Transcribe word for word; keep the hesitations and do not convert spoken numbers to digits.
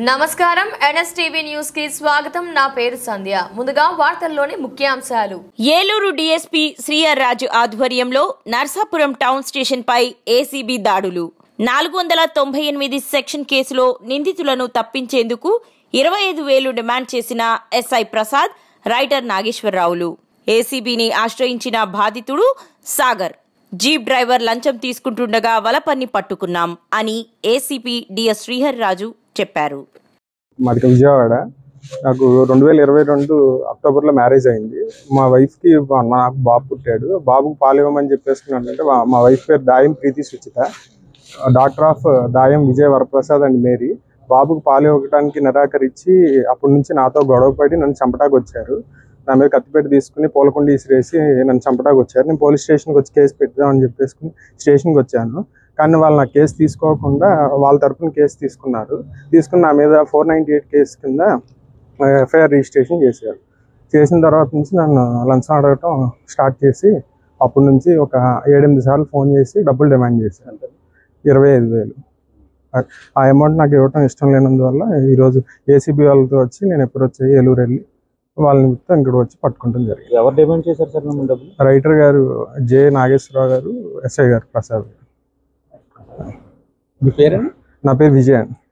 నమస్కారం NSTV news కి స్వాగతం. నా పేరు సంధ్య. ముందుగా వార్తల్లోని ముఖ్యాంశాలు. ఏలూరు డీఎస్పీ శ్రీఆర్ రాజు ఆధ్వర్యంలో నర్సాపురం టౌన్ స్టేషన్ పై ఏసీబీ దాడులు. నాలుగు వందల తొంభై ఎనిమిది సెక్షన్ కేసులో నిందితులను తప్పించేందుకు ఇరవై ఐదు వేలు డిమాండ్ చేసిన ఎస్ఐ ప్రసాద్, రైటర్ నాగేశ్వరరావులు. ఏసీబీని ఆశ్రయించిన బాధితుడు సాగర్, జీప్ డ్రైవర్ లంచం తీసుకుంటుండగా వలపన్ని పట్టుకున్నాం అని ఏసీపీ డిఎస్ శ్రీహర్ రాజు చెప్పారు. మాది విజయవాడ. నాకు రెండు వేల ఇరవై రెండు అక్టోబర్లో మ్యారేజ్ అయింది. మా వైఫ్కి నాకు బాబు పుట్టాడు. బాబుకు పాలు ఇవ్వమని చెప్పేసుకున్నానంటే మా వైఫ్ పేరు Dayam Preethi Suchitha, doctor of Dayam Vijaya Varaprasad and Mary. బాబుకు పాలు ఇవ్వడానికి నిరాకరించి అప్పటి నుంచి నాతో గొడవపడి నన్ను చంపటానికి వచ్చారు. నా మీద కత్తిపెట్టి తీసుకుని పూలకుండి ఇసిరేసి నన్ను చంపటానికి వచ్చారు. నేను పోలీస్ స్టేషన్కి వచ్చి కేసు పెడదామని చెప్పేసుకుని స్టేషన్కి వచ్చాను. కానీ వాళ్ళు నా కేసు తీసుకోకుండా వాళ్ళ తరఫున కేసు తీసుకున్నారు. తీసుకుని నా మీద ఫోర్ నైంటీ ఎయిట్ కేసు కింద ఎఫ్ఐఆర్ రిజిస్ట్రేషన్ చేశారు. చేసిన తర్వాత నుంచి నన్ను లంచం అడగటం స్టార్ట్ చేసి అప్పటి నుంచి ఒక ఏడెనిమిది సార్లు ఫోన్ చేసి డబ్బులు డిమాండ్ చేశారు. ఇరవై ఐదు వేలు ఆ అమౌంట్ నాకు ఇవ్వటం ఇష్టం లేనందువల్ల ఈరోజు ఏసీబీ వాళ్ళతో వచ్చి నేను ఎప్పుడు వచ్చి ఏలూరు వెళ్ళి వాళ్ళ నిమిత్తం ఇక్కడ వచ్చి పట్టుకుంటాం జరిగింది. ఎవరు డిమాండ్ చేశారు సార్ మిమ్మల్ని డబ్బులు? రైటర్ గారు జే నాగేశ్వరరావు గారు, ఎస్ఐ గారు ప్రసాద్ గారు. మీ పేరు? నా పేరు విజయ్ అండి.